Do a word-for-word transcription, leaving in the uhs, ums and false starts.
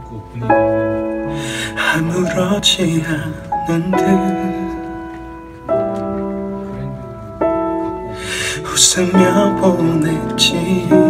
있고 분위기 있는 아무렇지 않은 듯 웃으며 보냈지.